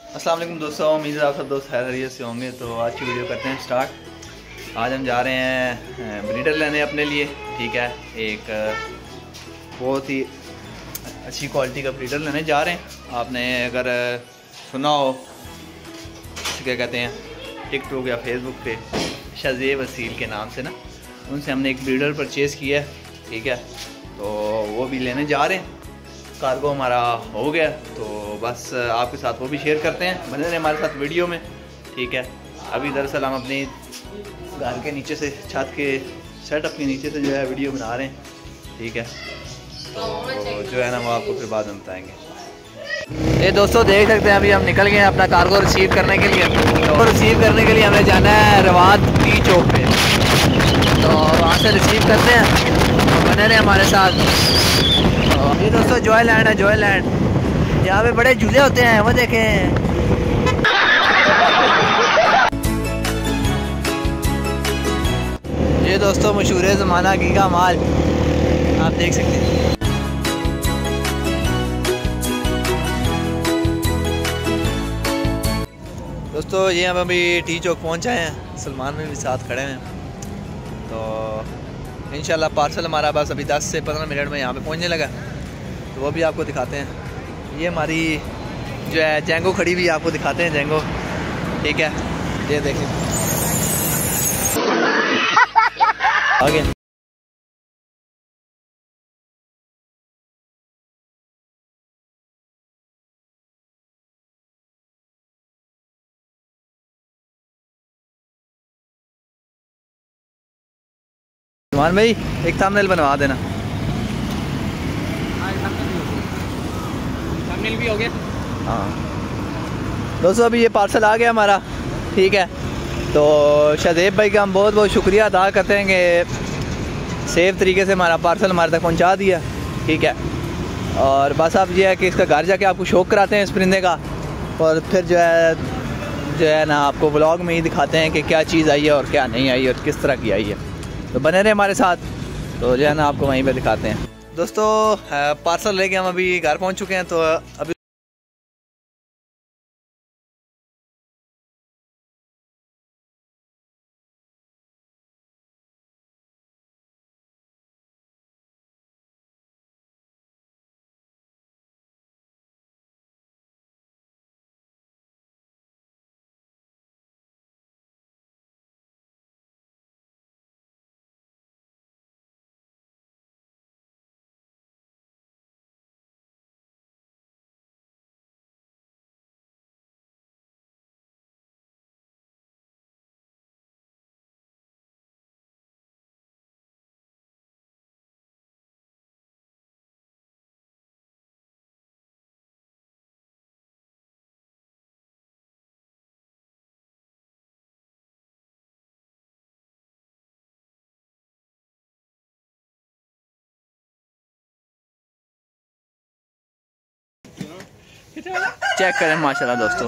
अस्सलाम वालेकुम दोस्तों, उम्मीद है आप सब दोस्त खैरियत से होंगे। तो आज की वीडियो करते हैं स्टार्ट। आज हम जा रहे हैं ब्रीडर लेने अपने लिए। ठीक है, एक बहुत ही अच्छी क्वालिटी का ब्रीडर लेने जा रहे हैं। आपने अगर सुना हो क्या कहते हैं टिकटॉक या फेसबुक पे शाज़ेब वसील के नाम से ना, उनसे हमने एक ब्रीडर परचेज़ किया है। ठीक है, तो वो भी लेने जा रहे हैं। कार्गो हमारा हो गया, तो बस आपके साथ वो भी शेयर करते हैं। बने रहे हमारे साथ वीडियो में। ठीक है, अभी दरअसल हम अपनी घर के नीचे से, छत के सेटअप के नीचे से जो है वीडियो बना रहे हैं। ठीक है, तो जो है ना वो आपको फिर बाद में बताएंगे। ये दोस्तों देख सकते हैं, अभी हम निकल गए हैं अपना कार्गो रिसीव करने के लिए। तो रिसीव करने के लिए हमें जाना है रवात टी चौक पे, तो वहाँ से रिसीव करते हैं। तो बने रहे हमारे साथ। ये दोस्तों जॉय लैंड है, जॉय लैंड। यहाँ पे बड़े झूले होते हैं, वो देखें। ये दोस्तों मशहूर ज़माना गीगा माल, आप देख सकते हैं। दोस्तों ये हम अभी टी चौक पहुँच आए हैं, सलमान में भी साथ खड़े हैं। तो इंशाल्लाह पार्सल हमारा बस अभी 10 से 15 मिनट में यहाँ पे पहुँचने लगा, तो वो भी आपको दिखाते हैं। ये हमारी जो है जेंगो खड़ी हुई, आपको दिखाते हैं जेंगो। ठीक है, ये देखें आगे। सलमान भाई एक थंबनेल बनवा देना। थंबनेल भी हो गया। हाँ दोस्तों, अभी ये पार्सल आ गया हमारा। ठीक है, तो शाज़ेब भाई का हम बहुत बहुत शुक्रिया अदा करते हैं कि सेफ तरीके से हमारा पार्सल हमारे तक पहुंचा दिया। ठीक है, और बस अब ये है कि इसका घर जाके आपको शौक कराते हैं इस परिंदे का, और फिर जो है ना आपको व्लॉग में ही दिखाते हैं कि क्या चीज़ आई है और क्या नहीं आई और किस तरह की आई है। तो बने रहे हमारे साथ, तो जो है ना आपको वहीं पे दिखाते हैं। दोस्तों पार्सल लेके हम अभी घर पहुंच चुके हैं। तो अभी चेक करें माशाल्लाह दोस्तों,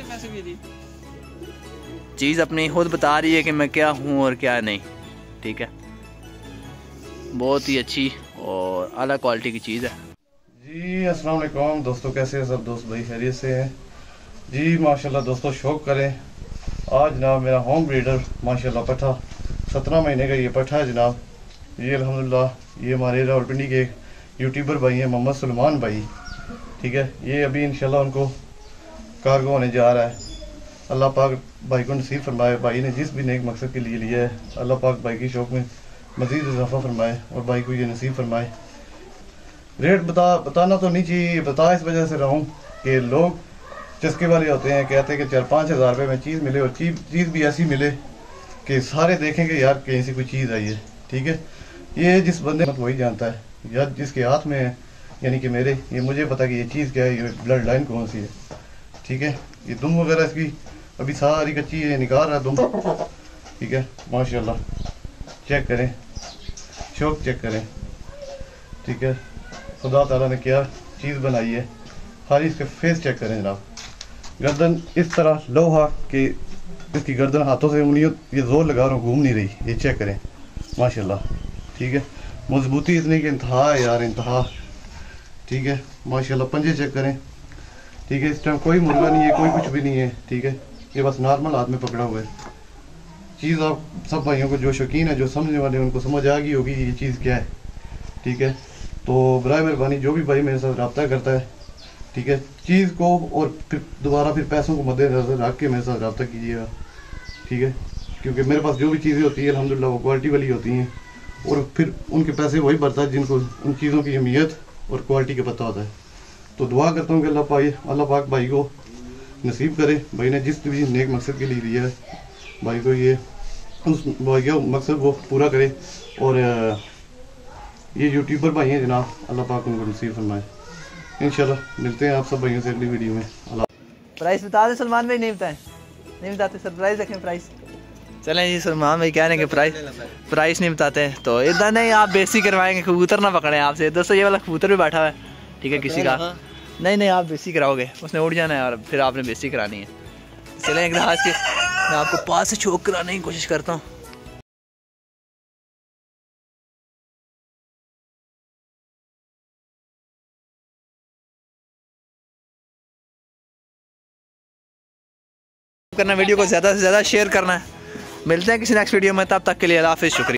चीज़ अपनी खुद बता रही है कि मैं क्या हूँ और क्या नहीं। ठीक है, बहुत ही अच्छी और आला क्वालिटी की चीज़ है जी। अस्सलाम वालेकुम दोस्तों, कैसे हैं सब दोस्त भाई, खैरियत से हैं जी। माशाल्लाह दोस्तों, शौक करें। आज जनाब मेरा होम ब्रीडर माशाल्लाह पठा 17 महीने का ये पठा है जनाब। ये अल्हम्दुलिल्लाह ये हमारे रावलपिंडी के यूट्यूबर भाई हैं मोहम्मद सलमान भाई। ठीक है, ये अभी इंशाल्लाह उनको कार्गो होने जा रहा है। अल्लाह पाक भाई को नसीब फरमाए। भाई ने जिस भी नेक मकसद के लिए लिया है, अल्लाह पाक भाई की शौक में मज़ीद इजाफा फरमाए और भाई को ये नसीब फरमाए। रेट बताना तो नहीं चाहिए, बता इस वजह से रहा हूँ कि लोग चस्के वाले होते हैं, कहते हैं कि 4-5 हज़ार रुपये में चीज़ मिले और चीज़ भी ऐसी मिले कि सारे देखेंगे यार कहीं से कोई चीज़ आई है। ठीक है, ये जिस बंदे मत वही जानता है, या जिसके हाथ में है, यानी कि मेरे, ये मुझे पता कि ये चीज़ क्या है, ये ब्लड लाइन कौन सी है। ठीक है, ये दुम वगैरह इसकी अभी सारी कच्ची है, निकाल रहा है दुम। ठीक है, माशाल्लाह चेक करें, शौक चेक करें। ठीक है, खुदा ताला ने क्या चीज़ बनाई है। खाली इसके फेस चेक करें जनाब। गर्दन इस तरह लोहा कि इसकी गर्दन हाथों से उंगलियों ये जोर लगा रहा हूँ, घूम नहीं रही। ये चेक करें माशाल्लाह। ठीक है, मजबूती इतनी कि इंतहा है यार, इंतहा। ठीक है, माशाल्लाह पंजे चेक करें, ठीक है। इस टाइम कोई मुर्गा नहीं है, कोई कुछ भी नहीं है, ठीक है। ये बस नॉर्मल हाथ में पकड़ा हुआ है। चीज़ आप सब भाइयों को जो शौकीन है, जो समझने वाले हैं, उनको समझ आ गई होगी ये चीज़ क्या है, ठीक है। तो बराए मेहरबानी जो भी भाई मेरे साथ रब्ता करता है, ठीक है, चीज़ को और फिर दोबारा फिर पैसों को मद्देनजर रख के मेरे साथ रब्ता कीजिएगा, ठीक है। क्योंकि मेरे पास जो भी चीज़ें होती है अल्हम्दुलिल्लाह वो क्वालिटी वाली होती हैं, और फिर उनके पैसे वही भरता है जिनको उन चीज़ों की अहमियत और क्वालिटी का पता होता है। तो दुआ करता हूँ कि अल्लाह पाक भाई को नसीब करे, भाई ने जिस भी नेक मकसद के लिए दिया है, भाई को ये उस भाई का मकसद वो पूरा करे। और ये यूट्यूबर भाई हैं जनाब, अल्लाह पाक उनको नसीब फरमाए। इंशाल्लाह मिलते हैं आप सब भाइयों से अगली वीडियो में। अल्लाह। प्राइस बता दे सलमान भाई, नहीं बताएं, नहीं बताते, सरप्राइज रखें प्राइस। चलें जी, सलमान भाई कह रहे हैं कि प्राइस नहीं बताते, तो इधर नहीं आप बेइज्जती करवाएंगे, कबूतर ना पकड़ें आपसे। दोस्तों ये वाला कबूतर भी बैठा हुआ है, ठीक है, किसी का नहीं आप बेइज्जती कराओगे, उसने उड़ जाना है और फिर आपने बेइज्जती करानी है। चलें एक दफा की मैं आपको पास से छोक कराने की कोशिश करता हूँ। करना वीडियो को ज़्यादा से ज़्यादा शेयर करना है। मिलते हैं किसी नेक्स्ट वीडियो में, तब तक के लिए अल्लाह हाफिज़, शुक्रिया।